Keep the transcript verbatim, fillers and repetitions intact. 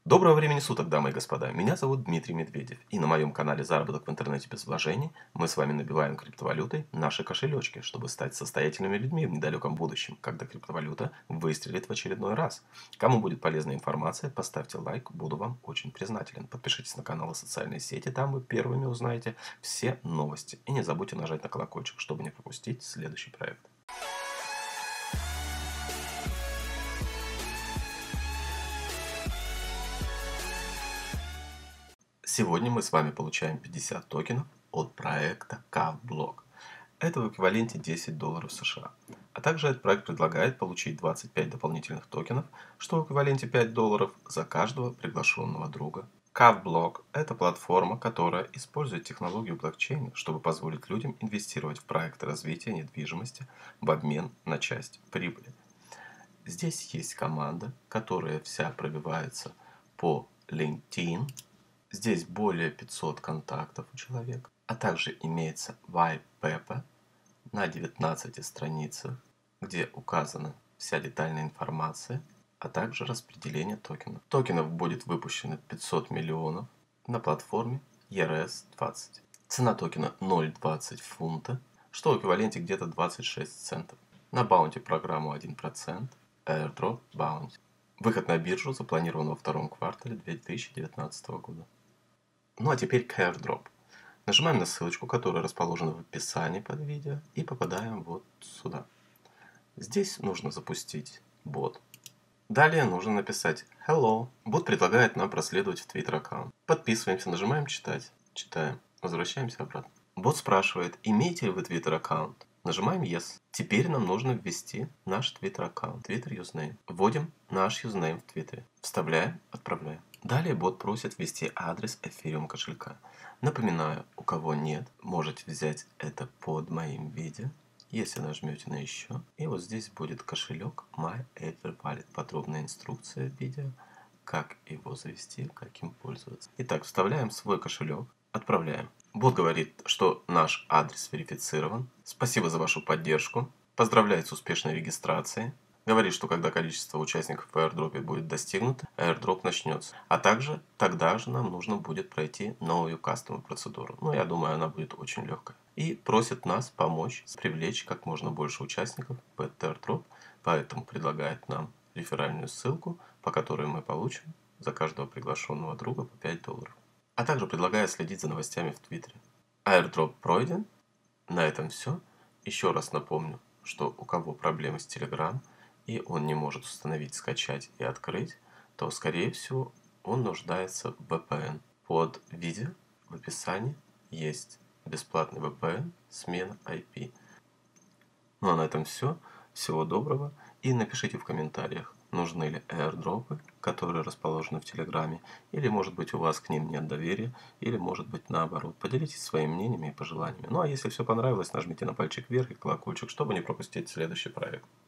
Доброго времени суток, дамы и господа. Меня зовут Дмитрий Медведев. И на моем канале «Заработок в интернете без вложений» мы с вами набиваем криптовалютой наши кошелечки, чтобы стать состоятельными людьми в недалеком будущем, когда криптовалюта выстрелит в очередной раз. Кому будет полезна информация, поставьте лайк, буду вам очень признателен. Подпишитесь на канал и социальные сети, там вы первыми узнаете все новости. И не забудьте нажать на колокольчик, чтобы не пропустить следующий проект. Сегодня мы с вами получаем пятьдесят токенов от проекта Kavblok. Это в эквиваленте десять долларов США. А также этот проект предлагает получить двадцать пять дополнительных токенов, что в эквиваленте пять долларов за каждого приглашенного друга. Kavblok – это платформа, которая использует технологию блокчейна, чтобы позволить людям инвестировать в проекты развития недвижимости в обмен на часть прибыли. Здесь есть команда, которая вся пробивается по LinkedIn. Здесь более пятисот контактов у человека, а также имеется white paper на девятнадцати страницах, где указана вся детальная информация, а также распределение токенов. Токенов будет выпущено пятьсот миллионов на платформе и ар эс двадцать. Цена токена ноль целых двадцать фунта, что в эквиваленте где-то двадцать шесть центов. На баунти программу один процент, airdrop bounty. Выход на биржу запланирован во втором квартале две тысячи девятнадцатого года. Ну а теперь к airdrop. Нажимаем на ссылочку, которая расположена в описании под видео, и попадаем вот сюда. Здесь нужно запустить бот. Далее нужно написать hello. Бот предлагает нам проследовать в Twitter аккаунт. Подписываемся, нажимаем читать. Читаем. Возвращаемся обратно. Бот спрашивает, имеете ли вы Twitter аккаунт? Нажимаем yes. Теперь нам нужно ввести наш Twitter аккаунт. Twitter username. Вводим наш юзнейм в Твиттере. Вставляем, отправляем. Далее бот просит ввести адрес Ethereum кошелька. Напоминаю, у кого нет, можете взять это под моим видео. Если нажмете на еще, и вот здесь будет кошелек MyEtherWallet. Подробная инструкция в видео, как его завести, как им пользоваться. Итак, вставляем свой кошелек, отправляем. Бот говорит, что наш адрес верифицирован. Спасибо за вашу поддержку. Поздравляет с успешной регистрацией. Говорит, что когда количество участников в airdrop будет достигнуто, airdrop начнется. А также тогда же нам нужно будет пройти новую кастомную процедуру. Но я думаю, она будет очень легкая. И просит нас помочь привлечь как можно больше участников в этот airdrop. Поэтому предлагает нам реферальную ссылку, по которой мы получим за каждого приглашенного друга по пять долларов. А также предлагает следить за новостями в Твиттере. Airdrop пройден. На этом все. Еще раз напомню, что у кого проблемы с Telegram, и он не может установить, скачать и открыть, то, скорее всего, он нуждается в ви пи эн. Под видео в описании есть бесплатный ви пи эн, смена ай пи. Ну а на этом все. Всего доброго. И напишите в комментариях, нужны ли airdropы, которые расположены в Телеграме, или, может быть, у вас к ним нет доверия, или, может быть, наоборот. Поделитесь своими мнениями и пожеланиями. Ну а если все понравилось, нажмите на пальчик вверх и колокольчик, чтобы не пропустить следующий проект.